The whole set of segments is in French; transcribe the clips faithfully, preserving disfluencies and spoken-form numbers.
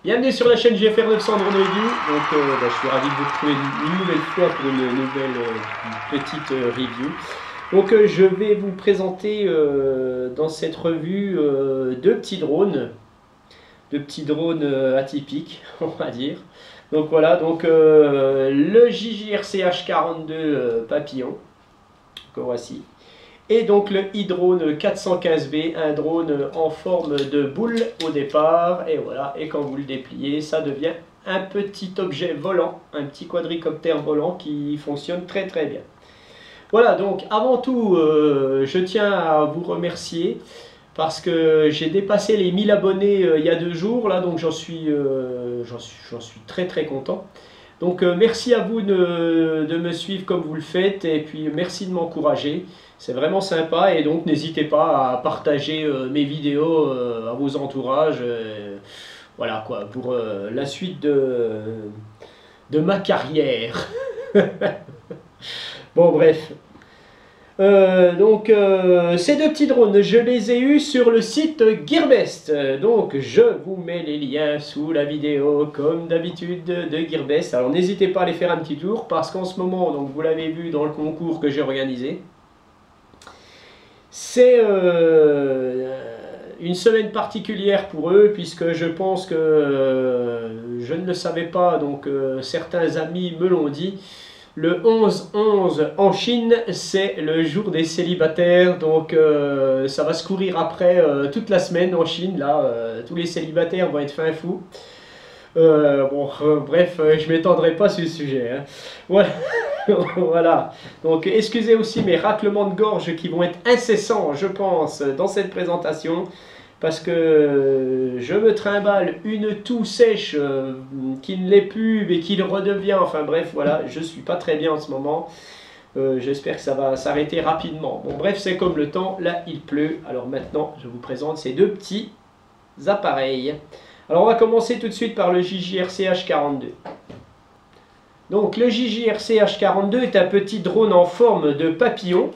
Bienvenue sur la chaîne G F R neuf cents Drone Review. Donc, euh, bah, je suis ravi de vous retrouver une nouvelle fois pour une nouvelle euh, petite euh, review. Donc, euh, je vais vous présenter euh, dans cette revue euh, deux petits drones, deux petits drones euh, atypiques, on va dire. Donc voilà, donc euh, le J J R C H quarante-deux euh, Papillon, que voici. Et donc le iDrone quatre cent quinze B, un drone en forme de boule au départ, et voilà, et quand vous le dépliez, ça devient un petit objet volant, un petit quadricoptère volant qui fonctionne très très bien. Voilà, donc avant tout, euh, je tiens à vous remercier, parce que j'ai dépassé les mille abonnés euh, il y a deux jours, là, donc j'en suis, euh, j'en suis, j'en suis très très content. Donc euh, merci à vous de, de me suivre comme vous le faites, et puis merci de m'encourager. C'est vraiment sympa, et donc n'hésitez pas à partager euh, mes vidéos euh, à vos entourages. Euh, voilà quoi, pour euh, la suite de, de ma carrière. Bon bref. Euh, donc euh, ces deux petits drones, je les ai eus sur le site Gearbest. Donc je vous mets les liens sous la vidéo comme d'habitude de Gearbest. Alors n'hésitez pas à aller faire un petit tour, parce qu'en ce moment, donc vous l'avez vu dans le concours que j'ai organisé, c'est euh, une semaine particulière pour eux, puisque je pense que euh, je ne le savais pas, donc euh, certains amis me l'ont dit. Le onze onze en Chine, c'est le jour des célibataires, donc euh, ça va se courir après euh, toute la semaine en Chine, là, euh, tous les célibataires vont être fin fous. Euh, bon, euh, bref, euh, je ne m'étendrai pas sur le sujet. Hein. Voilà. Voilà. Donc, excusez aussi mes raclements de gorge qui vont être incessants, je pense, dans cette présentation, parce que je me trimballe une toux sèche euh, qui ne l'est plus et qui le redevient. Enfin bref, voilà, je suis pas très bien en ce moment. Euh, J'espère que ça va s'arrêter rapidement. Bon, bref, c'est comme le temps. Là, il pleut. Alors maintenant, je vous présente ces deux petits appareils. Alors, on va commencer tout de suite par le J J R C H quarante-deux. Donc, le J J R C H quarante-deux est un petit drone en forme de papillon,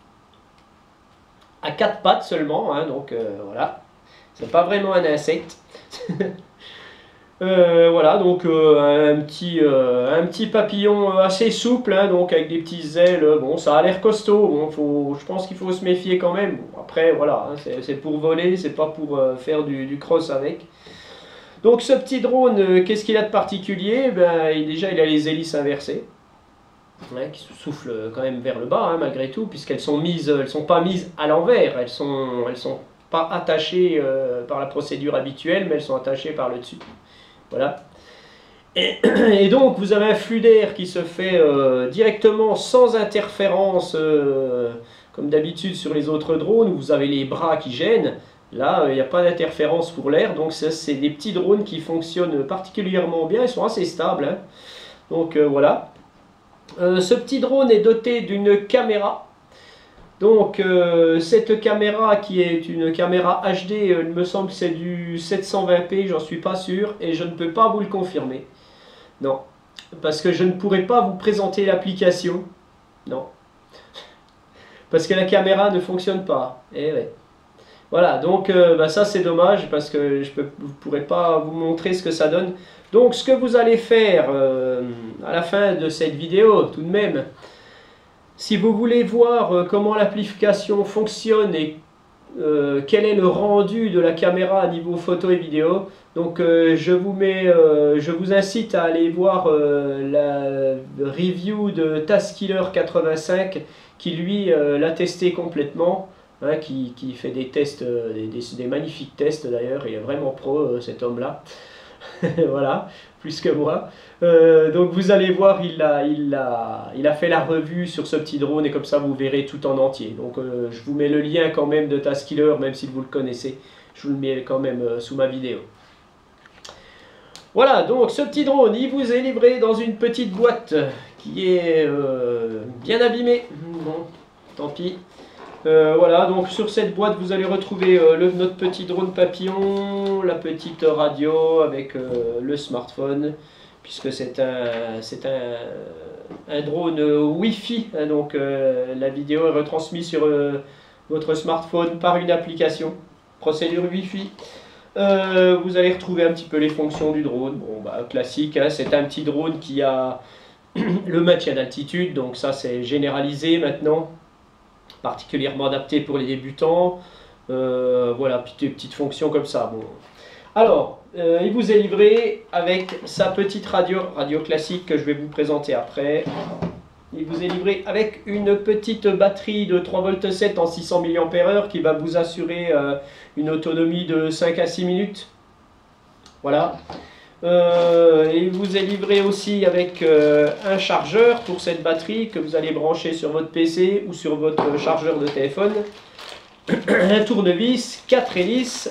à quatre pattes seulement, hein, donc euh, voilà. C'est pas vraiment un insecte. euh, voilà, donc euh, un, petit, euh, un petit papillon assez souple, hein, donc avec des petites ailes. Bon, ça a l'air costaud. Bon, faut, je pense qu'il faut se méfier quand même. Bon, après, voilà, hein, c'est pour voler, c'est pas pour euh, faire du, du cross avec. Donc, ce petit drone, euh, qu'est-ce qu'il a de particulier? Ben, il, déjà, il a les hélices inversées, ouais, qui se soufflent quand même vers le bas, hein, malgré tout, puisqu'elles sont mises, elles sont pas mises à l'envers, elles sont, elles sont pas attachées euh, par la procédure habituelle, mais elles sont attachées par le dessus. Voilà. Et, et donc vous avez un flux d'air qui se fait euh, directement sans interférence, euh, comme d'habitude sur les autres drones, où vous avez les bras qui gênent. Là, il n'y a pas d'interférence pour l'air, donc c'est des petits drones qui fonctionnent particulièrement bien, ils sont assez stables. Hein. Donc euh, voilà. Euh, ce petit drone est doté d'une caméra. Donc euh, cette caméra qui est une caméra H D, euh, il me semble que c'est du sept cent vingt p, j'en suis pas sûr, et je ne peux pas vous le confirmer. Non, parce que je ne pourrais pas vous présenter l'application. Non. Parce que la caméra ne fonctionne pas. Eh ouais. Voilà, donc euh, bah ça c'est dommage, parce que je ne pourrais pas vous montrer ce que ça donne. Donc ce que vous allez faire euh, à la fin de cette vidéo, tout de même, si vous voulez voir euh, comment l'application fonctionne et euh, quel est le rendu de la caméra à niveau photo et vidéo, donc euh, je vous mets, euh, je vous incite à aller voir euh, la review de Taskiller quatre-vingt-cinq qui lui euh, l'a testé complètement, hein, qui, qui fait des tests, euh, des, des, des magnifiques tests d'ailleurs, il est vraiment pro euh, cet homme-là. Voilà, plus que moi. Euh, donc vous allez voir, il a, il, a, il a fait la revue sur ce petit drone, et comme ça vous verrez tout en entier. Donc euh, je vous mets le lien quand même de Taskiller, même si vous le connaissez, je vous le mets quand même euh, sous ma vidéo. Voilà, donc ce petit drone, il vous est livré dans une petite boîte qui est euh, bien abîmée. Bon, tant pis. Euh, voilà, donc sur cette boîte vous allez retrouver euh, le, notre petit drone papillon, la petite radio avec euh, le smartphone, puisque c'est un, c'est un, un drone euh, Wi-Fi, hein, donc euh, la vidéo est retransmise sur euh, votre smartphone par une application, procédure Wi-Fi. euh, vous allez retrouver un petit peu les fonctions du drone. Bon, bah, classique, hein, c'est un petit drone qui a le maintien d'altitude, donc ça c'est généralisé maintenant, particulièrement adapté pour les débutants. Euh, voilà, petites, petites fonctions comme ça. Bon. Alors, euh, il vous est livré avec sa petite radio, radio classique que je vais vous présenter après. Il vous est livré avec une petite batterie de trois volts sept en six cents milliampères heure qui va vous assurer euh, une autonomie de cinq à six minutes. Voilà. Euh, il vous est livré aussi avec euh, un chargeur pour cette batterie que vous allez brancher sur votre P C ou sur votre chargeur de téléphone. Un tournevis, quatre hélices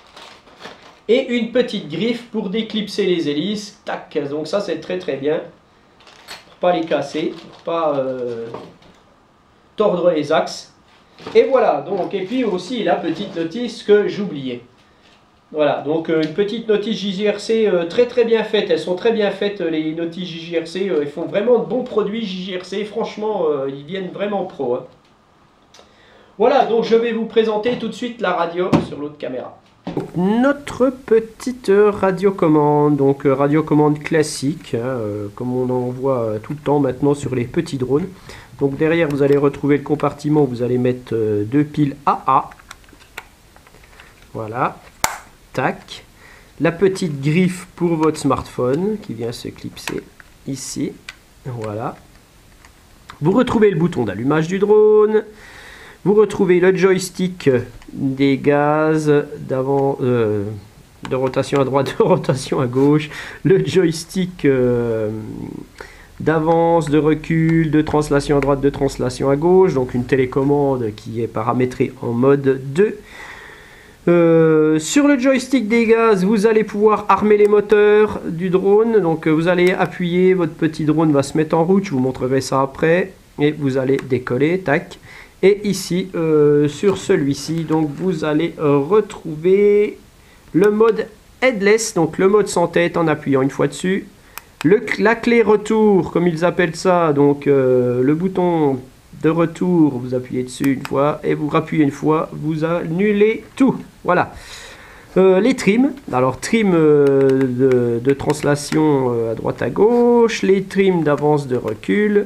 et une petite griffe pour déclipser les hélices. Tac, donc ça c'est très très bien. Pas les casser, pour pas euh, tordre les axes. Et voilà, donc, et puis aussi la petite notice que j'oubliais. Voilà, donc euh, une petite notice J J R C euh, très très bien faite. Elles sont très bien faites, les notices J J R C. Euh, ils font vraiment de bons produits J J R C. Franchement, euh, ils viennent vraiment pro. Hein. Voilà, donc je vais vous présenter tout de suite la radio sur l'autre caméra. Notre petite radiocommande, donc radiocommande classique, hein, euh, comme on en voit euh, tout le temps maintenant sur les petits drones. Donc derrière vous allez retrouver le compartiment où vous allez mettre euh, deux piles A A. Voilà, tac. La petite griffe pour votre smartphone qui vient se clipser ici. Voilà. Vous retrouvez le bouton d'allumage du drone. Vous retrouvez le joystick des gaz d'avant, euh, de rotation à droite, de rotation à gauche, le joystick euh, d'avance, de recul, de translation à droite, de translation à gauche, donc une télécommande qui est paramétrée en mode deux. Euh, sur le joystick des gaz, vous allez pouvoir armer les moteurs du drone, donc vous allez appuyer, votre petit drone va se mettre en route, je vous montrerai ça après, et vous allez décoller, tac. Et ici, euh, sur celui-ci, donc vous allez euh, retrouver le mode headless, donc le mode sans tête en appuyant une fois dessus. Le, la clé retour, comme ils appellent ça, donc euh, le bouton de retour, vous appuyez dessus une fois et vous rappuyez une fois, vous annulez tout. Voilà. Euh, les trims, alors trim euh, de, de translation euh, à droite à gauche, les trims d'avance de recul.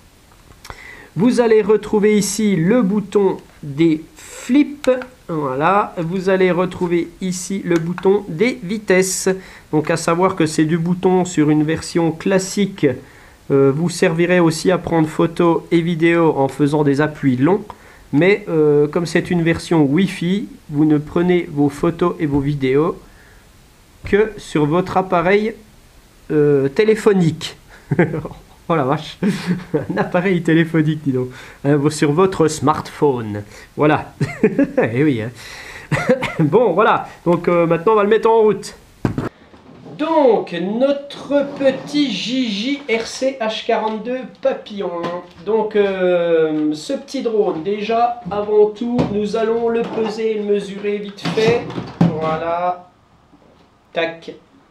Vous allez retrouver ici le bouton des flips, voilà, vous allez retrouver ici le bouton des vitesses. Donc à savoir que ces deux boutons sur une version classique euh, vous serviraient aussi à prendre photos et vidéos en faisant des appuis longs. Mais euh, comme c'est une version Wi-Fi, vous ne prenez vos photos et vos vidéos que sur votre appareil euh, téléphonique. Oh la vache, un appareil téléphonique, dis donc, hein, sur votre smartphone. Voilà, et eh oui. Hein. Bon, voilà, donc euh, maintenant on va le mettre en route. Donc, notre petit J J R C H quarante-deux Papillon. Donc, euh, ce petit drone, déjà, avant tout, nous allons le peser et le mesurer vite fait. Voilà, tac.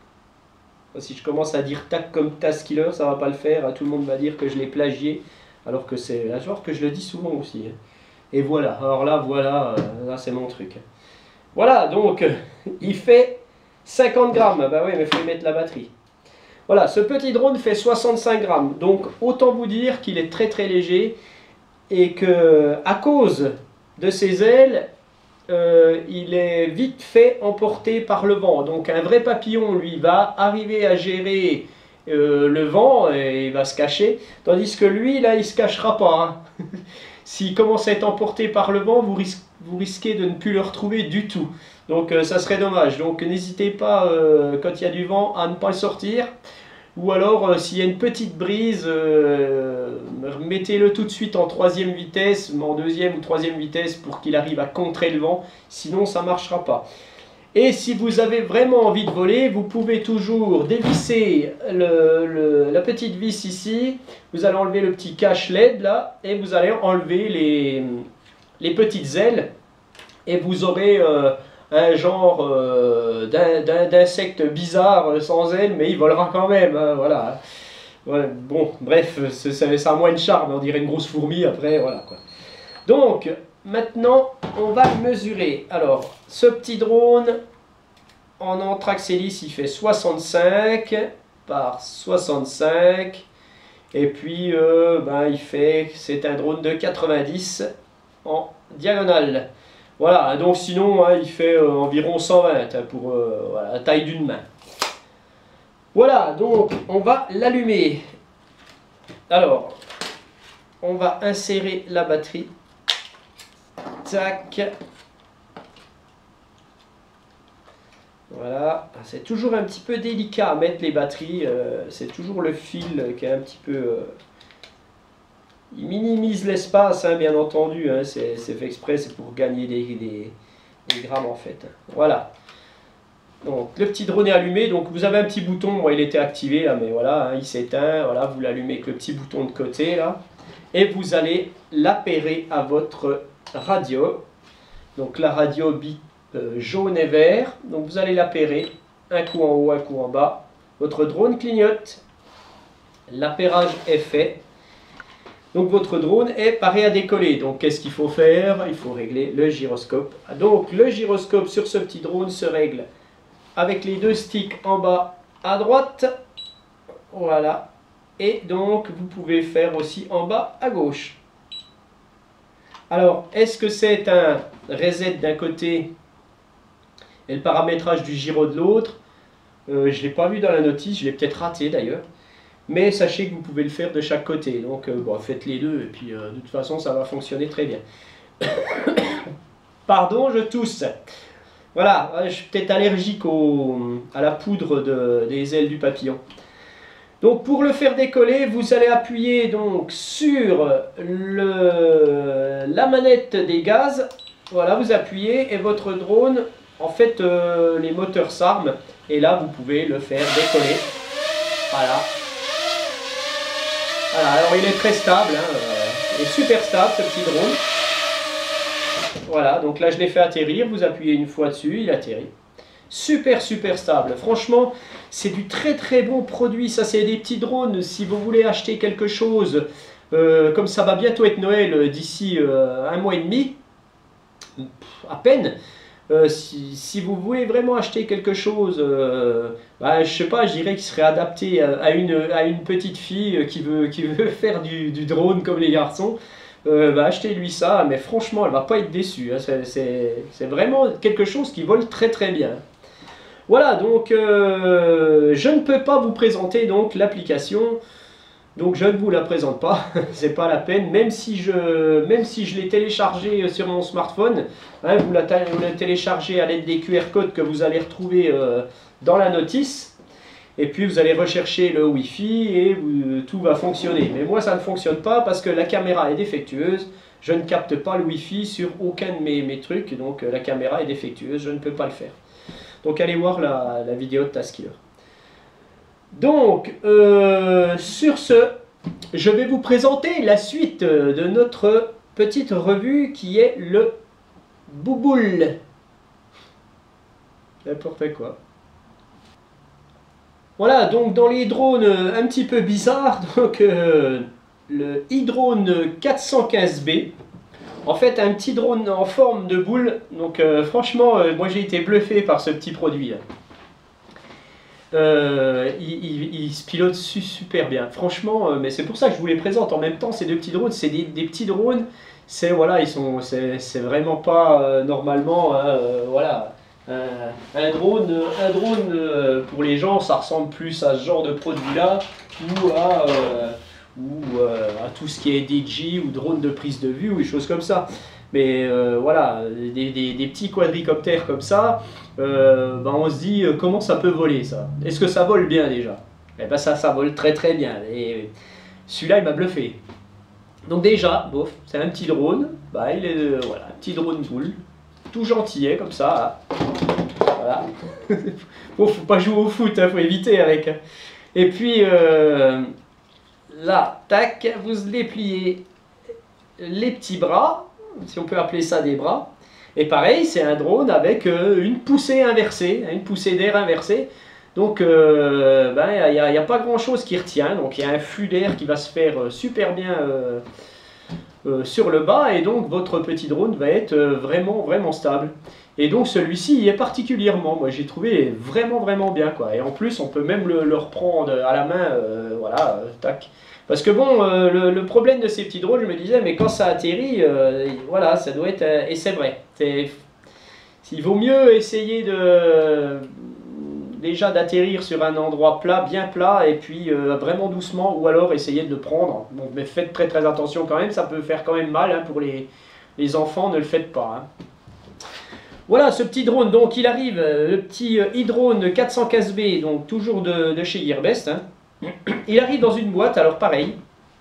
Si je commence à dire tac comme Taskiller, ça va pas le faire. Tout le monde va dire que je l'ai plagié, alors que c'est un genre que je le dis souvent aussi. Et voilà, alors là, voilà, là c'est mon truc. Voilà, donc il fait cinquante grammes. Bah oui, mais il faut y mettre la batterie. Voilà, ce petit drone fait soixante-cinq grammes. Donc autant vous dire qu'il est très très léger et que à cause de ses ailes, Euh, il est vite fait emporté par le vent. Donc un vrai papillon, lui, va arriver à gérer euh, le vent et il va se cacher. Tandis que lui, là, il ne se cachera pas. Hein. S'il commence à être emporté par le vent, vous, ris vous risquez de ne plus le retrouver du tout. Donc euh, ça serait dommage. Donc n'hésitez pas, euh, quand il y a du vent, à ne pas le sortir. Ou alors, euh, s'il y a une petite brise, euh, mettez-le tout de suite en troisième vitesse, en deuxième ou troisième vitesse pour qu'il arrive à contrer le vent. Sinon, ça ne marchera pas. Et si vous avez vraiment envie de voler, vous pouvez toujours dévisser le, le, la petite vis ici. Vous allez enlever le petit cache L E D là et vous allez enlever les, les petites ailes. Et vous aurez... Euh, un genre euh, d'insecte bizarre sans ailes, mais il volera quand même, hein, voilà. Ouais, bon, bref, ça a moins de charme, on dirait une grosse fourmi après, voilà quoi. Donc, maintenant, on va mesurer. Alors, ce petit drone, en anthrax hélice, il fait soixante-cinq par soixante-cinq. Et puis, euh, ben, il fait, c'est un drone de quatre-vingt-dix en diagonale. Voilà, donc sinon, hein, il fait euh, environ cent vingt hein, pour euh, voilà, la taille d'une main. Voilà, donc on va l'allumer. Alors, on va insérer la batterie. Tac. Voilà, c'est toujours un petit peu délicat à mettre les batteries, euh, c'est toujours le fil qui est un petit peu... Euh, il minimise l'espace, hein, bien entendu, hein, c'est fait exprès, c'est pour gagner des, des, des grammes en fait. Voilà, donc le petit drone est allumé, donc vous avez un petit bouton, moi il était activé là, mais voilà, hein, il s'éteint, voilà, vous l'allumez avec le petit bouton de côté là, et vous allez l'appairer à votre radio, donc la radio bip. Euh, jaune et vert, donc vous allez l'appairer, un coup en haut, un coup en bas, votre drone clignote, l'appairage est fait, donc votre drone est paré à décoller. Donc qu'est-ce qu'il faut faire? Il faut régler le gyroscope. Donc le gyroscope sur ce petit drone se règle avec les deux sticks en bas à droite, voilà, et donc vous pouvez faire aussi en bas à gauche. Alors est-ce que c'est un reset d'un côté et le paramétrage du gyro de l'autre? euh, Je ne l'ai pas vu dans la notice, je l'ai peut-être raté d'ailleurs. Mais sachez que vous pouvez le faire de chaque côté. Donc euh, bon, faites les deux et puis euh, de toute façon ça va fonctionner très bien. Pardon, je tousse. Voilà, je suis peut-être allergique au, à la poudre de, des ailes du papillon. Donc pour le faire décoller, vous allez appuyer donc sur le, la manette des gaz. Voilà, vous appuyez et votre drone... En fait, euh, les moteurs s'arment et là, vous pouvez le faire décoller. Voilà. Voilà, alors il est très stable, hein, euh, il est super stable ce petit drone. Voilà, donc là je l'ai fait atterrir, vous appuyez une fois dessus, il atterrit. Super, super stable. Franchement, c'est du très très bon produit. Ça, c'est des petits drones. Si vous voulez acheter quelque chose, euh, comme ça va bientôt être Noël d'ici euh, un mois et demi, à peine. Euh, si, si vous voulez vraiment acheter quelque chose, euh, bah, je sais pas, je dirais qu'il serait adapté à, à, une, à une petite fille qui veut, qui veut faire du, du drone comme les garçons, euh, bah, achetez-lui ça, mais franchement, elle va pas être déçue. Hein, c'est vraiment quelque chose qui vole très très bien. Voilà, donc euh, je ne peux pas vous présenter donc l'application. Donc je ne vous la présente pas, c'est pas la peine, même si je, même si je l'ai téléchargé sur mon smartphone, hein, vous, la, vous la téléchargez à l'aide des Q R codes que vous allez retrouver euh, dans la notice, et puis vous allez rechercher le Wi-Fi et vous, tout va fonctionner. Mais moi ça ne fonctionne pas parce que la caméra est défectueuse, je ne capte pas le Wi-Fi sur aucun de mes, mes trucs, donc euh, la caméra est défectueuse, je ne peux pas le faire. Donc allez voir la, la vidéo de Taskiller. Donc, euh, sur ce, je vais vous présenter la suite de notre petite revue qui est le Bouboule. N'importe quoi. Voilà, donc dans les drones un petit peu bizarres, donc euh, le iDrone quatre cent quinze B. En fait, un petit drone en forme de boule. Donc euh, franchement, euh, moi j'ai été bluffé par ce petit produit. Euh, il, il, il se pilote super bien, franchement, euh, mais c'est pour ça que je vous les présente en même temps. Ces deux petits drones, c'est des, des petits drones, c'est voilà, ils sont, c'est vraiment pas euh, normalement, hein, euh, voilà, un, un drone, un drone euh, pour les gens, ça ressemble plus à ce genre de produit-là ou à euh, ou euh, à tout ce qui est D J ou drone de prise de vue ou des choses comme ça. Mais euh, voilà, des, des, des petits quadricoptères comme ça, euh, ben on se dit euh, comment ça peut voler ça? Est-ce que ça vole bien déjà? Eh ben ça, ça vole très très bien. Et celui-là il m'a bluffé. Donc déjà, bof, c'est un petit drone, bah, il est euh, voilà, un petit drone boule, tout gentillet comme ça. Voilà. Bon, faut pas jouer au foot, hein, faut éviter avec. Et puis euh, là, tac, vous dépliez les petits bras, si on peut appeler ça des bras. Et pareil, c'est un drone avec euh, une poussée inversée, une poussée d'air inversée. Donc, euh, ben, il n'y a, a pas grand chose qui retient. Donc, il y a un flux d'air qui va se faire super bien euh, euh, sur le bas. Et donc, votre petit drone va être euh, vraiment, vraiment stable. Et donc celui-ci y est particulièrement, moi j'ai trouvé vraiment vraiment bien quoi. Et en plus on peut même le, le reprendre à la main, euh, voilà, euh, tac. Parce que bon, euh, le, le problème de ces petits drones, je me disais, mais quand ça atterrit, euh, voilà, ça doit être, euh, et c'est vrai, il vaut mieux essayer de, déjà d'atterrir sur un endroit plat, bien plat, et puis euh, vraiment doucement, ou alors essayer de le prendre. Bon, mais faites très très attention quand même, ça peut faire quand même mal hein, pour les, les enfants, ne le faites pas. Hein. Voilà ce petit drone, donc il arrive, le petit e-drone quatre cents K S B, donc toujours de, de chez Gearbest. Hein. Il arrive dans une boîte, alors pareil.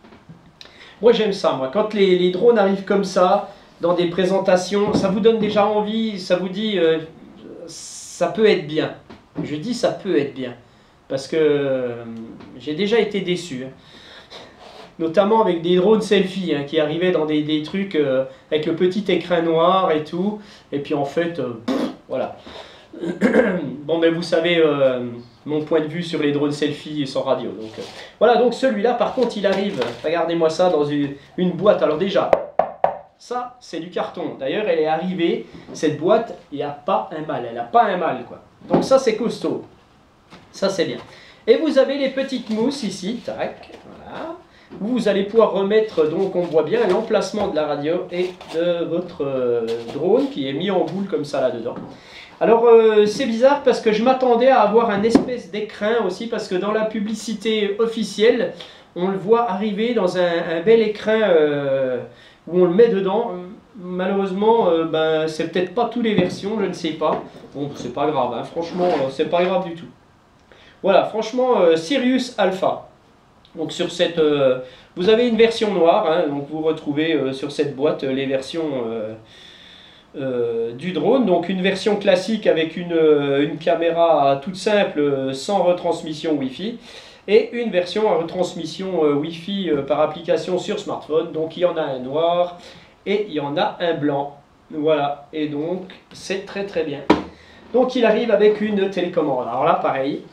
Moi j'aime ça, moi. Quand les, les drones arrivent comme ça, dans des présentations, ça vous donne déjà envie, ça vous dit, euh, ça peut être bien. Je dis ça peut être bien, parce que euh, j'ai déjà été déçu. Hein. Notamment avec des drones selfie hein, qui arrivaient dans des, des trucs euh, avec le petit écran noir et tout. Et puis en fait, euh, pff, voilà. Bon, mais vous savez euh, mon point de vue sur les drones selfie sans radio. Donc, euh, voilà, donc celui-là, par contre, il arrive, regardez-moi ça, dans une, une boîte. Alors déjà, ça, c'est du carton. D'ailleurs, elle est arrivée, cette boîte, il n'y a pas un mal. Elle n'a pas un mal, quoi. Donc ça, c'est costaud. Ça, c'est bien. Et vous avez les petites mousses ici, tac, voilà. Vous allez pouvoir remettre, donc on voit bien l'emplacement de la radio et de votre euh, drone qui est mis en boule comme ça là-dedans. Alors euh, c'est bizarre parce que je m'attendais à avoir un espèce d'écrin aussi parce que dans la publicité officielle, on le voit arriver dans un, un bel écrin euh, où on le met dedans. Malheureusement, euh, ben, c'est peut-être pas toutes les versions, je ne sais pas. Bon, c'est pas grave, hein, franchement, euh, c'est pas grave du tout. Voilà, franchement, euh, Sirius Alpha. Donc sur cette, euh, vous avez une version noire, hein, donc vous retrouvez euh, sur cette boîte euh, les versions euh, euh, du drone. Donc une version classique avec une, euh, une caméra toute simple, euh, sans retransmission Wi-Fi, et une version à retransmission euh, Wi-Fi euh, par application sur smartphone. Donc il y en a un noir et il y en a un blanc. Voilà, et donc c'est très très bien. Donc il arrive avec une télécommande. Alors là, pareil.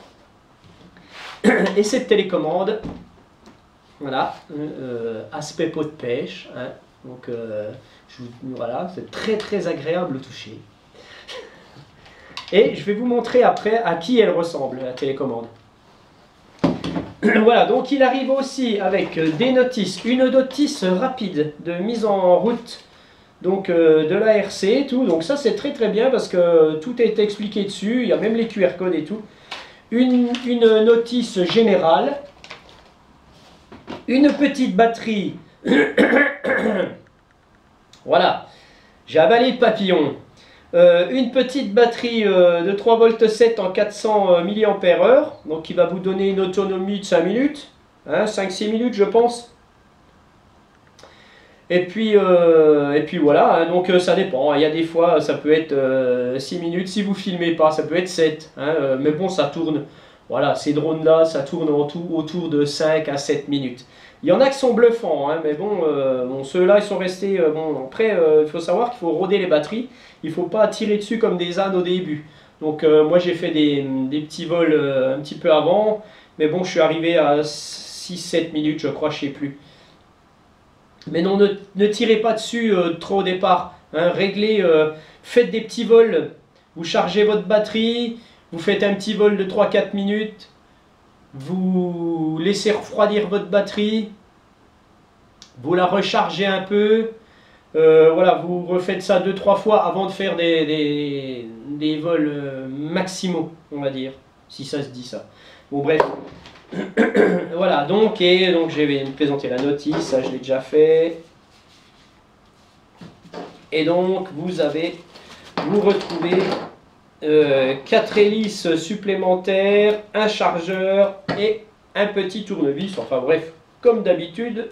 Et cette télécommande, voilà, euh, aspect pot de pêche, hein, donc euh, je vous, voilà, c'est très très agréable au toucher. Et je vais vous montrer après à qui elle ressemble, la télécommande. Voilà, donc il arrive aussi avec des notices, une notice rapide de mise en route, donc euh, de l'A R C et tout, donc ça c'est très très bien parce que tout est expliqué dessus, il y a même les Q R codes et tout. Une, une notice générale, une petite batterie, voilà, j'ai avalé le papillon, euh, une petite batterie euh, de trois volts sept en quatre cents milliampères heure, donc qui va vous donner une autonomie de cinq minutes, hein, cinq six minutes je pense. Et puis, euh, et puis voilà, hein, donc euh, ça dépend, il y a des fois ça peut être euh, six minutes, si vous filmez pas ça peut être sept, hein, euh, mais bon ça tourne, voilà, ces drones là ça tourne en tout autour de cinq à sept minutes. Il y en a qui sont bluffants, hein, mais bon, euh, bon ceux-là ils sont restés, euh, bon après euh, il faut savoir qu'il faut roder les batteries, il ne faut pas tirer dessus comme des ânes au début. Donc euh, moi j'ai fait des, des petits vols euh, un petit peu avant, mais bon je suis arrivé à six sept minutes je crois, je sais plus. Mais non, ne, ne tirez pas dessus euh, trop au départ. Hein, réglez, euh, faites des petits vols. Vous chargez votre batterie, vous faites un petit vol de trois quatre minutes. Vous laissez refroidir votre batterie. Vous la rechargez un peu. Euh, voilà, vous refaites ça deux trois fois avant de faire des, des, des vols euh, maximaux, on va dire. Si ça se dit ça. Bon, bref. Voilà, donc, et donc je vais vous présenter la notice, ça je l'ai déjà fait. Et donc, vous avez, vous retrouvez euh, quatre hélices supplémentaires, un chargeur et un petit tournevis, enfin bref, comme d'habitude,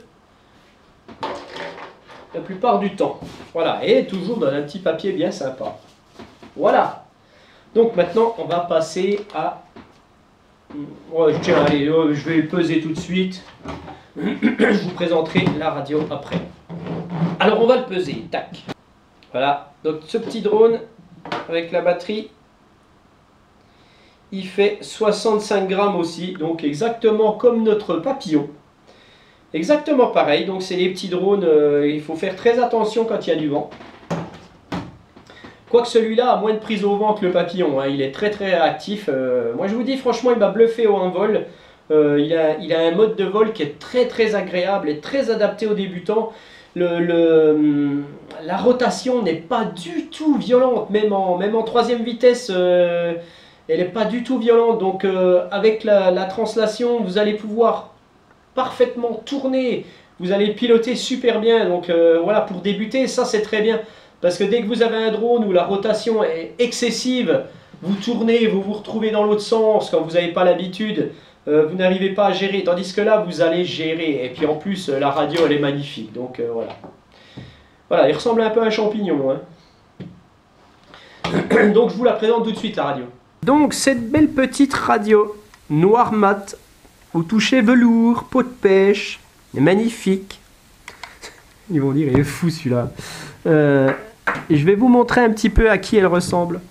la plupart du temps. Voilà, et toujours dans un petit papier bien sympa. Voilà. Donc maintenant, on va passer à... Ouais, tiens, allez, oh, je vais le peser tout de suite. Je vous présenterai la radio après. Alors, on va le peser. Tac. Voilà. Donc, ce petit drone avec la batterie, il fait soixante-cinq grammes aussi. Donc, exactement comme notre papillon. Exactement pareil. Donc, c'est les petits drones. Euh, il faut faire très attention quand il y a du vent. Quoique celui-là a moins de prise au vent que le papillon, hein. Il est très très actif. Euh, moi je vous dis franchement, il m'a bluffé au vol. Euh, il, a, il a un mode de vol qui est très très agréable et très adapté aux débutants. Le, le, la rotation n'est pas du tout violente, même en, même en troisième vitesse, euh, elle n'est pas du tout violente. Donc euh, avec la, la translation, vous allez pouvoir parfaitement tourner, vous allez piloter super bien. Donc euh, voilà, pour débuter, ça c'est très bien. Parce que dès que vous avez un drone où la rotation est excessive, vous tournez, vous vous retrouvez dans l'autre sens quand vous n'avez pas l'habitude. Euh, vous n'arrivez pas à gérer, tandis que là vous allez gérer, et puis en plus la radio elle est magnifique, donc euh, voilà. Voilà, il ressemble un peu à un champignon, hein. Donc je vous la présente tout de suite la radio. Donc cette belle petite radio, noir mat, au toucher velours, peau de pêche, est magnifique. Ils vont dire il est fou celui-là. Euh, je vais vous montrer un petit peu à qui elle ressemble.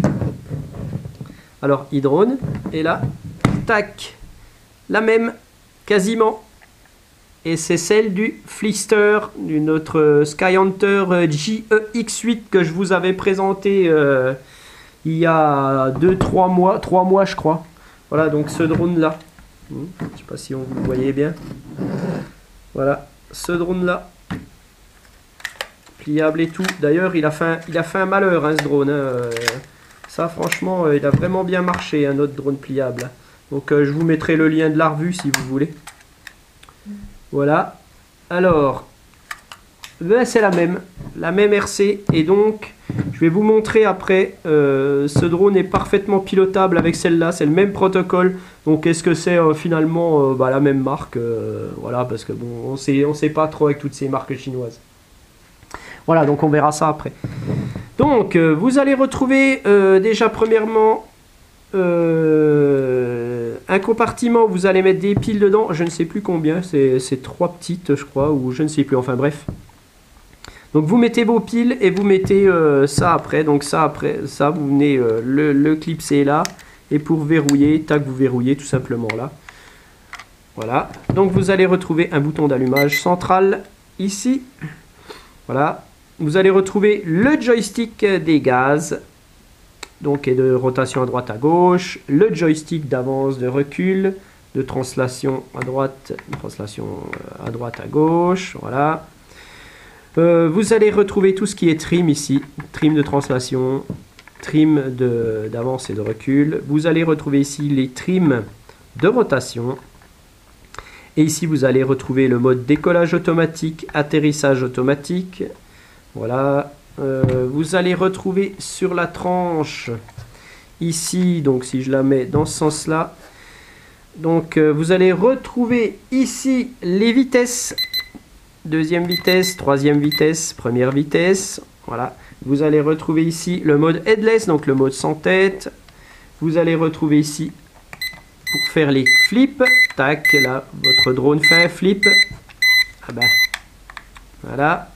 Alors Hydrone, et là, tac. La même, quasiment. Et c'est celle du Flister, du notre Skyhunter J E X huit que je vous avais présenté euh, il y a deux trois mois, trois mois je crois. Voilà, donc ce drone-là. Je ne sais pas si on vous le voyez bien. Voilà, ce drone-là. Pliable et tout. D'ailleurs, il, a fait un, il a fait un malheur, hein, ce drone. Hein. Ça, franchement, il a vraiment bien marché, un autre drone pliable. Donc euh, je vous mettrai le lien de la revue si vous voulez. Voilà. Alors, ben, c'est la même. La même R C. Et donc, je vais vous montrer après. Euh, ce drone est parfaitement pilotable avec celle-là. C'est le même protocole. Donc est-ce que c'est euh, finalement euh, bah, la même marque euh, voilà, parce que bon, on sait, on sait pas trop avec toutes ces marques chinoises. Voilà, donc on verra ça après. Donc, euh, vous allez retrouver euh, déjà premièrement... Euh, un compartiment où vous allez mettre des piles dedans, je ne sais plus combien, c'est trois petites je crois, ou je ne sais plus, enfin bref. Donc vous mettez vos piles et vous mettez euh, ça après, donc ça après, ça vous venez euh, le, le clipser là, et pour verrouiller, tac, vous verrouillez tout simplement là. Voilà, donc vous allez retrouver un bouton d'allumage central ici, voilà. Vous allez retrouver le joystick des gaz, donc et de rotation à droite à gauche, le joystick d'avance, de recul, de translation à droite, translation à droite à gauche, voilà. Euh, vous allez retrouver tout ce qui est trim ici, trim de translation, trim d'avance et de recul. Vous allez retrouver ici les trims de rotation. Et ici vous allez retrouver le mode décollage automatique, atterrissage automatique, voilà. Euh, vous allez retrouver sur la tranche ici, donc si je la mets dans ce sens là, donc euh, vous allez retrouver ici les vitesses, deuxième vitesse, troisième vitesse, première vitesse, voilà. Vous allez retrouver ici le mode headless, donc le mode sans tête. Vous allez retrouver ici pour faire les flips, tac, là votre drone fait un flip, ah ben voilà.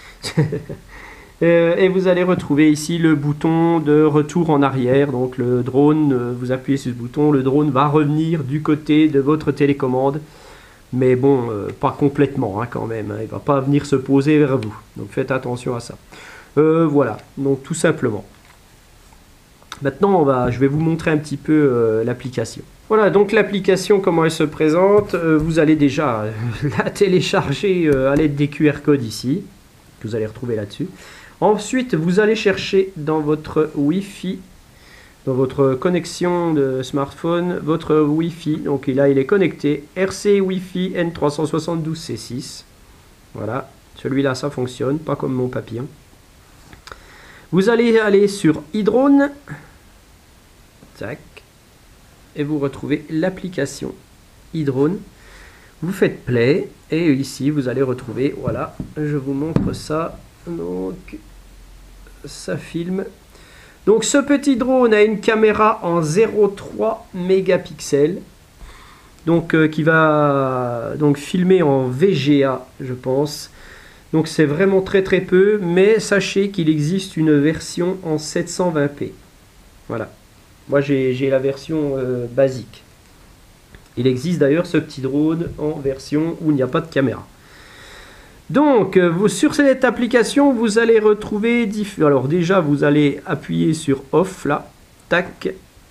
Euh, et vous allez retrouver ici le bouton de retour en arrière, donc le drone, euh, vous appuyez sur ce bouton, le drone va revenir du côté de votre télécommande, mais bon, euh, pas complètement hein, quand même, hein, il ne va pas venir se poser vers vous, donc faites attention à ça. Euh, voilà, donc tout simplement. Maintenant, on va, je vais vous montrer un petit peu euh, l'application. Voilà, donc l'application, comment elle se présente, euh, vous allez déjà euh, la télécharger euh, à l'aide des Q R codes ici, que vous allez retrouver là-dessus. Ensuite, vous allez chercher dans votre Wi-Fi, dans votre connexion de smartphone, votre Wi-Fi. Donc là, il est connecté. R C Wi-Fi N trois cent soixante-douze C six. Voilà, celui-là, ça fonctionne, pas comme mon papillon. Vous allez aller sur Hydrone. Tac. Et vous retrouvez l'application Hydrone. Vous faites play et ici vous allez retrouver, voilà, je vous montre ça. Donc ça filme. Donc ce petit drone a une caméra en zéro virgule trois mégapixels, donc euh, qui va donc filmer en V G A, je pense. Donc c'est vraiment très très peu, mais sachez qu'il existe une version en sept cent vingt p. Voilà, moi j'ai la version euh, basique. Il existe d'ailleurs ce petit drone en version où il n'y a pas de caméra. Donc, vous, sur cette application, vous allez retrouver... Alors déjà, vous allez appuyer sur Off, là. Tac.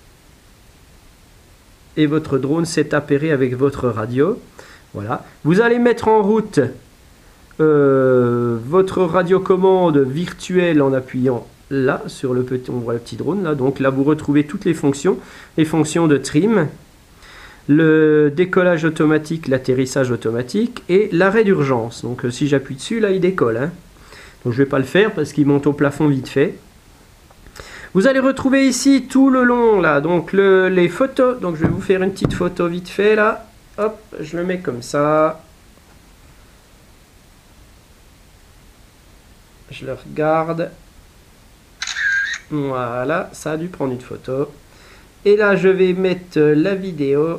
Et votre drone s'est appairé avec votre radio. Voilà. Vous allez mettre en route euh, votre radiocommande virtuelle en appuyant là, sur le petit, on voit le petit drone, là. Donc là, vous retrouvez toutes les fonctions. Les fonctions de trim, le décollage automatique, l'atterrissage automatique et l'arrêt d'urgence. Donc euh, si j'appuie dessus, là il décolle. Hein. Donc je ne vais pas le faire parce qu'il monte au plafond vite fait. Vous allez retrouver ici tout le long là, donc le, les photos. Donc je vais vous faire une petite photo vite fait là. Hop, je le mets comme ça. Je le regarde. Voilà, ça a dû prendre une photo. Et là je vais mettre la vidéo.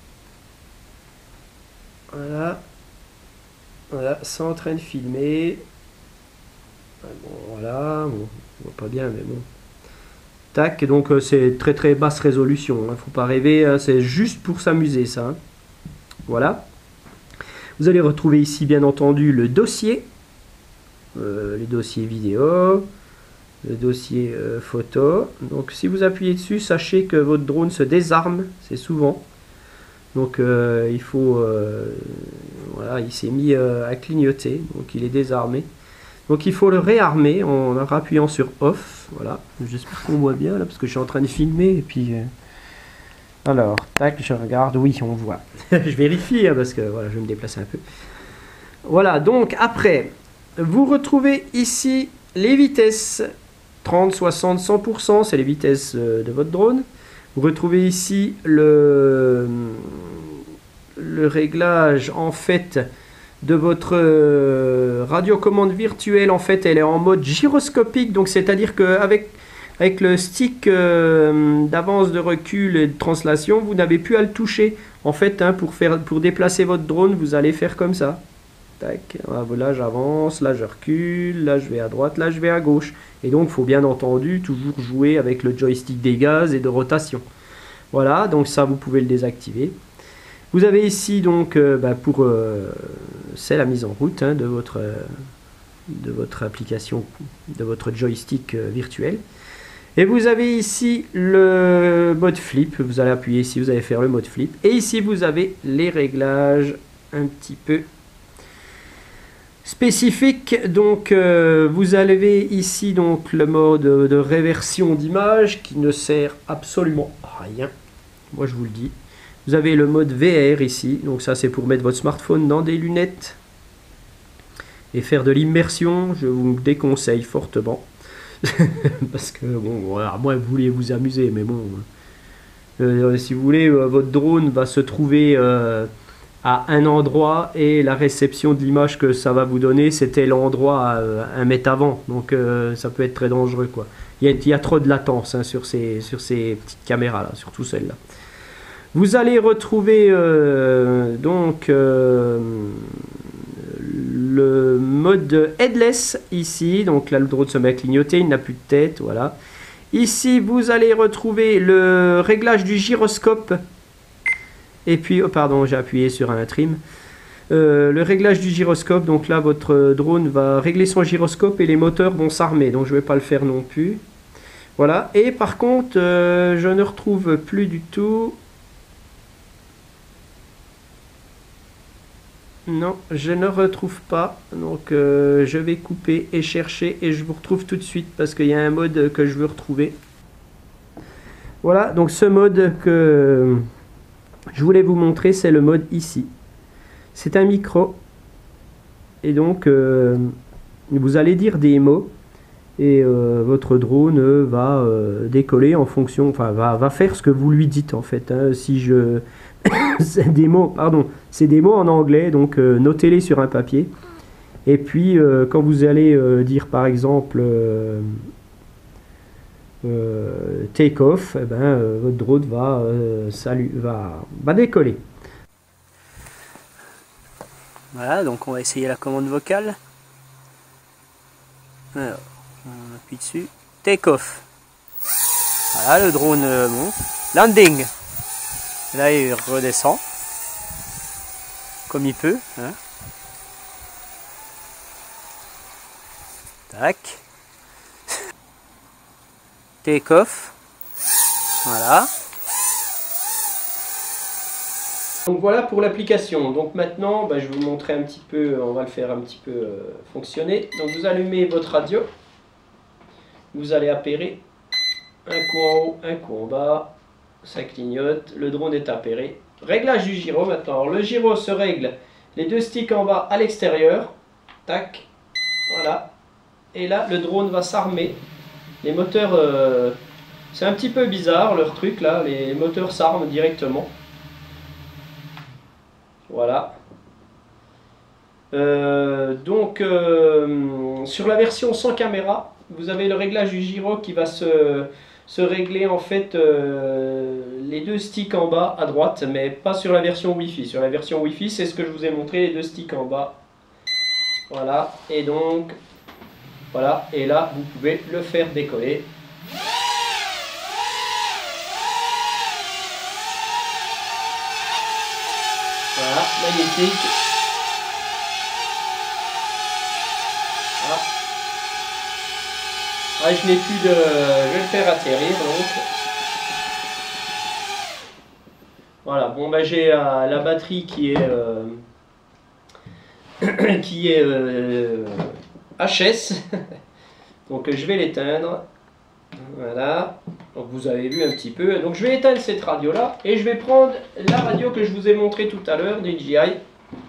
Voilà, voilà, c'est en train de filmer. Bon, voilà, bon, on voit pas bien, mais bon. Tac, donc euh, c'est très très basse résolution. Hein, faut pas rêver, hein, c'est juste pour s'amuser ça. Hein. Voilà. Vous allez retrouver ici, bien entendu, le dossier, euh, les dossiers vidéo, le dossier euh, photo. Donc, si vous appuyez dessus, sachez que votre drone se désarme, c'est souvent. Donc euh, il faut, euh, voilà, il s'est mis euh, à clignoter, donc il est désarmé. Donc il faut le réarmer en appuyant sur Off. Voilà, j'espère qu'on voit bien là parce que je suis en train de filmer et puis. Euh... Alors, tac, je regarde, oui, on voit. Je vérifie hein, parce que voilà, je vais me déplacer un peu. Voilà, donc après, vous retrouvez ici les vitesses trente, soixante, cent pour cent, c'est les vitesses euh, de votre drone. Vous retrouvez ici le, le réglage en fait de votre euh, radiocommande virtuelle. En fait, elle est en mode gyroscopique, donc c'est-à-dire qu'avec avec le stick euh, d'avance, de recul et de translation, vous n'avez plus à le toucher. En fait, hein, pour, faire, pour déplacer votre drone, vous allez faire comme ça. Tac, là j'avance, là je recule, là je vais à droite, là je vais à gauche. Et donc il faut bien entendu toujours jouer avec le joystick des gaz et de rotation. Voilà, donc ça vous pouvez le désactiver. Vous avez ici donc euh, bah, pour euh, c'est la mise en route hein, de votre euh, de votre application, de votre joystick euh, virtuel. Et vous avez ici le mode flip, vous allez appuyer ici, vous allez faire le mode flip. Et ici vous avez les réglages un petit peu spécifique. Donc euh, vous avez ici donc le mode de réversion d'image qui ne sert absolument à rien, moi je vous le dis. Vous avez le mode V R ici, donc ça c'est pour mettre votre smartphone dans des lunettes et faire de l'immersion. Je vous déconseille fortement parce que bon, voilà, moi vous voulez vous amuser, mais bon euh, si vous voulez euh, votre drone va se trouver euh, à un endroit et la réception de l'image que ça va vous donner c'était l'endroit à euh, un mètre avant, donc euh, ça peut être très dangereux quoi. Il y a, il y a trop de latence hein, sur ces sur ces petites caméras là, surtout celle-là. Vous allez retrouver euh, donc euh, le mode headless ici, donc là le drone se met à clignoter, il n'a plus de tête, voilà. Ici vous allez retrouver le réglage du gyroscope. Et puis, oh pardon, j'ai appuyé sur un trim. Euh, le réglage du gyroscope, donc là, votre drone va régler son gyroscope et les moteurs vont s'armer. Donc, je ne vais pas le faire non plus. Voilà. Et par contre, euh, je ne retrouve plus du tout... Non, je ne retrouve pas. Donc, euh, je vais couper et chercher et je vous retrouve tout de suite parce qu'il y a un mode que je veux retrouver. Voilà, donc ce mode que... je voulais vous montrer, c'est le mode ici. C'est un micro. Et donc, euh, vous allez dire des mots. Et euh, votre drone euh, va euh, décoller en fonction, enfin, va, va faire ce que vous lui dites en fait. Hein. Si je... c'est des mots, pardon, c'est des mots en anglais, donc euh, notez-les sur un papier. Et puis, euh, quand vous allez euh, dire par exemple... Euh, Euh, take off, eh ben, euh, votre drone va, euh, salut, va, va décoller. Voilà, donc on va essayer la commande vocale. Alors, on appuie dessus. Take off. Voilà, le drone euh, bon. Landing. Là, il redescend. Comme il peut. Hein. Tac. Take off. Voilà. Donc voilà pour l'application. Donc maintenant, bah, je vais vous montrer un petit peu, on va le faire un petit peu euh, fonctionner. Donc vous allumez votre radio. Vous allez appairer. Un coup en haut, un coup en bas. Ça clignote. Le drone est appairé. Réglage du gyro maintenant. Alors, le gyro se règle. Les deux sticks en bas à l'extérieur. Tac. Voilà. Et là, le drone va s'armer. Les moteurs, euh, c'est un petit peu bizarre leur truc là. Les moteurs s'arment directement. Voilà. Euh, donc, euh, sur la version sans caméra, vous avez le réglage du gyro qui va se, se régler en fait euh, les deux sticks en bas à droite, mais pas sur la version Wi-Fi. Sur la version Wi-Fi, c'est ce que je vous ai montré, les deux sticks en bas. Voilà. Et donc, voilà. Et là, vous pouvez le faire décoller. Voilà, magnifique. Ah. Ah, je n'ai plus de... Je vais le faire atterrir donc. Voilà, bon bah j'ai euh, la batterie qui est... Euh, qui est euh, H S. Donc je vais l'éteindre. Voilà. Donc vous avez vu un petit peu. Donc je vais éteindre cette radio là. Et je vais prendre la radio que je vous ai montré tout à l'heure, D J I.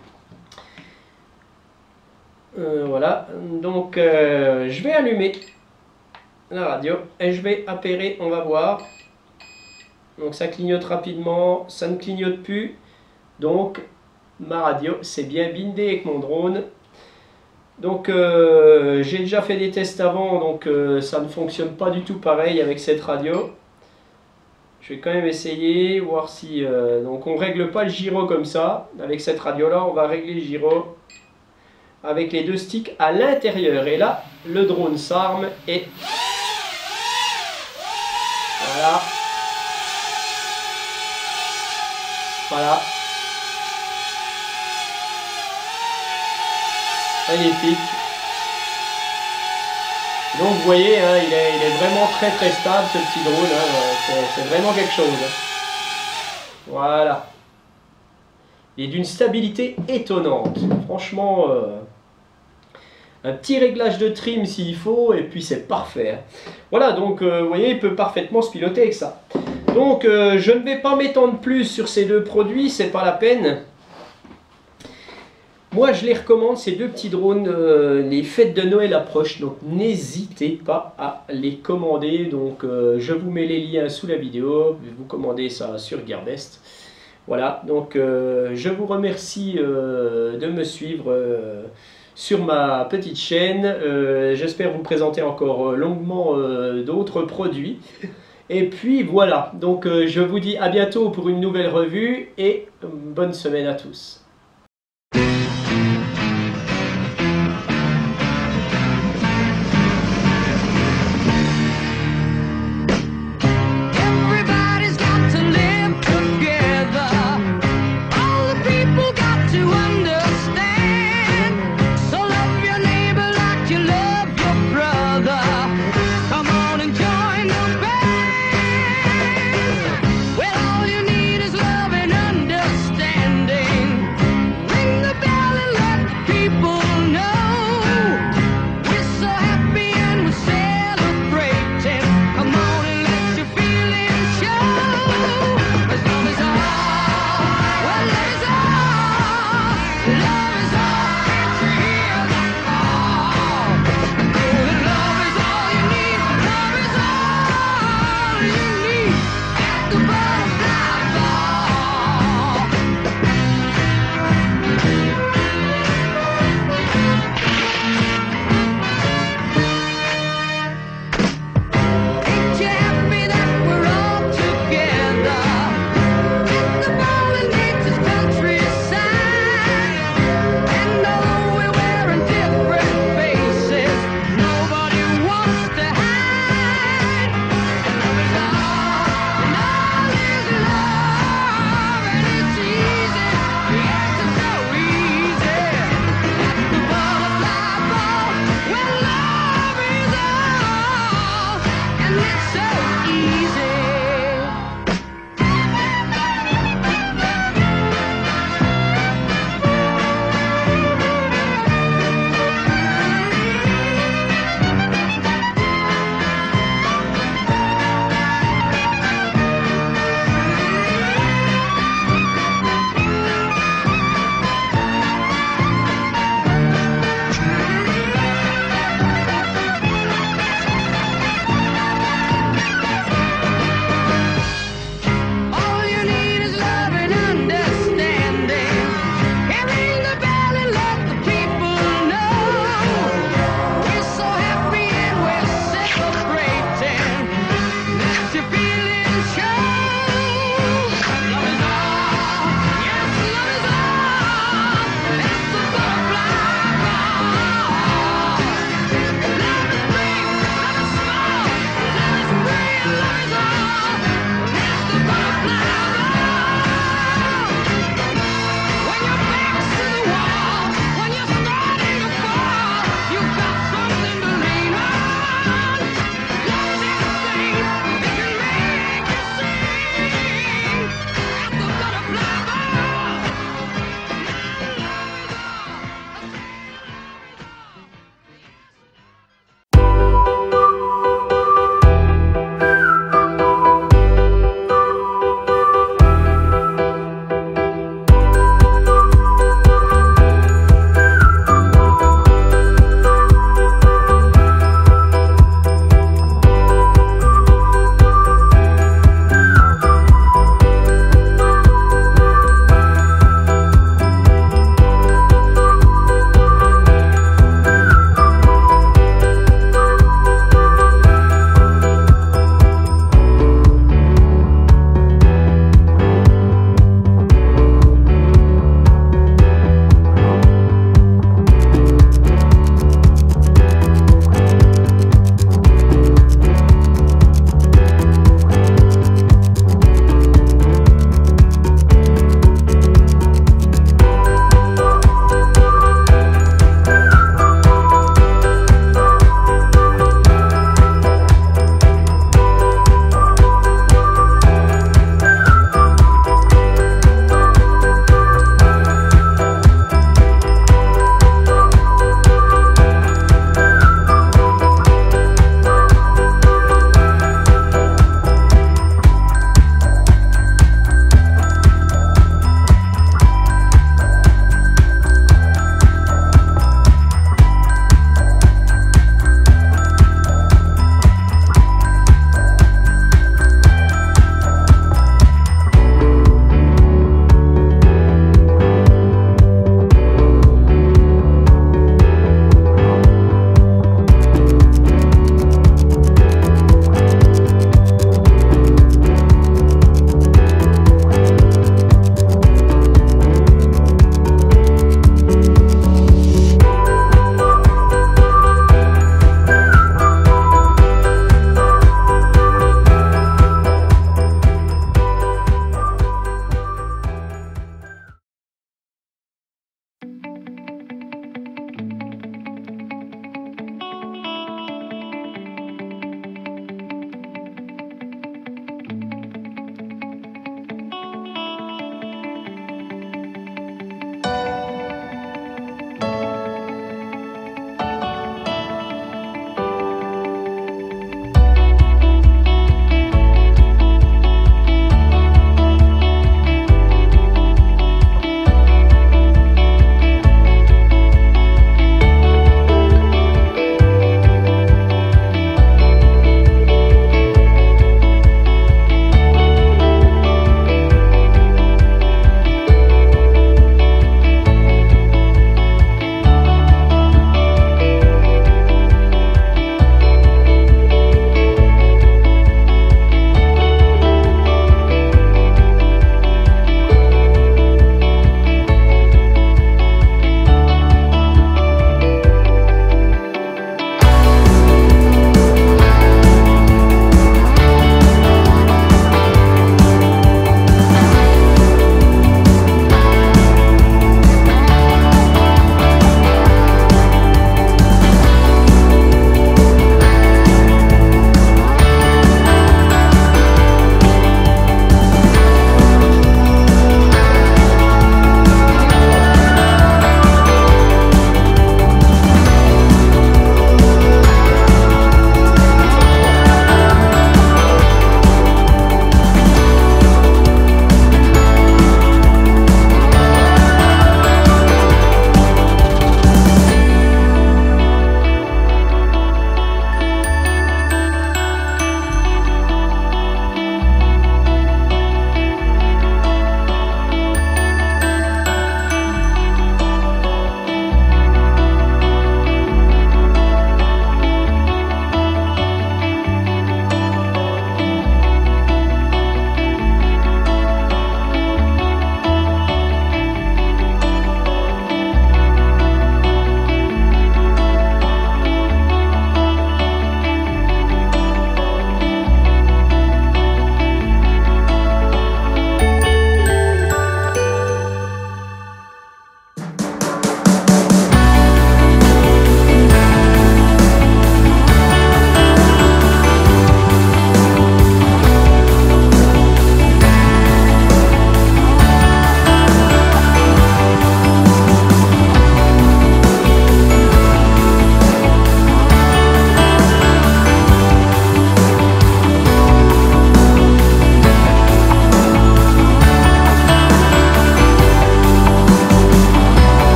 Euh, voilà. Donc euh, je vais allumer la radio. Et je vais appairer, on va voir. Donc ça clignote rapidement. Ça ne clignote plus. Donc ma radio c'est bien bindé avec mon drone. Donc euh, j'ai déjà fait des tests avant, donc euh, ça ne fonctionne pas du tout pareil avec cette radio. Je vais quand même essayer, voir si... Euh, donc on ne règle pas le gyro comme ça, avec cette radio là, on va régler le gyro avec les deux sticks à l'intérieur. Et là, le drone s'arme et... Voilà. Voilà. Magnifique. Donc vous voyez, hein, il, est, il est vraiment très très stable ce petit drone, hein, c'est vraiment quelque chose. Voilà. Il est d'une stabilité étonnante. Franchement, euh, un petit réglage de trim s'il faut, et puis c'est parfait. Hein. Voilà, donc euh, vous voyez, il peut parfaitement se piloter avec ça. Donc euh, je ne vais pas m'étendre plus sur ces deux produits, c'est pas la peine. Moi, je les recommande, ces deux petits drones. Euh, les fêtes de Noël approchent, donc n'hésitez pas à les commander. Donc, euh, je vous mets les liens sous la vidéo. Vous commandez ça sur Gearbest. Voilà, donc euh, je vous remercie euh, de me suivre euh, sur ma petite chaîne. Euh, J'espère vous présenter encore longuement euh, d'autres produits. Et puis voilà, donc euh, je vous dis à bientôt pour une nouvelle revue et bonne semaine à tous.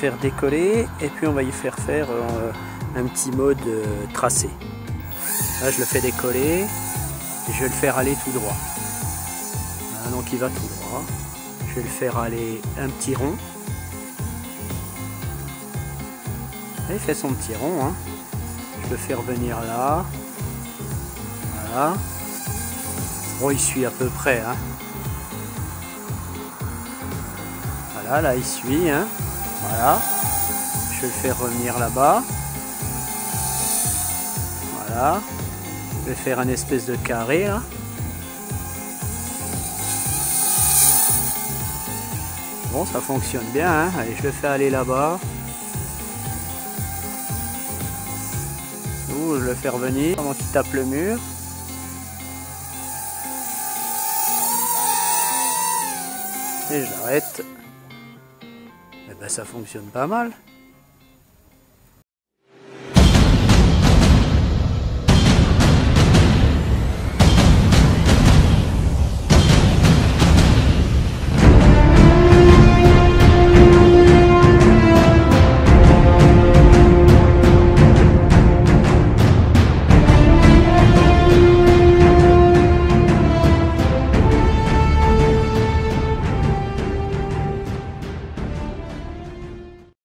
faire décoller et puis on va y faire faire euh, un petit mode euh, tracé. Là je le fais décoller et je vais le faire aller tout droit. Voilà, donc il va tout droit. Je vais le faire aller un petit rond. Et il fait son petit rond. Hein. Je le fais revenir là. Voilà. Bon, il suit à peu près. Hein. Voilà, là il suit. Hein. Voilà. Je vais le faire revenir là-bas. Voilà. Je vais faire un espèce de carré là. Bon, ça fonctionne bien. Hein. Allez, je le fais aller là-bas. Ouh, je le fais revenir avant qu'il tape le mur. Et je l'arrête. Et ben ça fonctionne pas mal.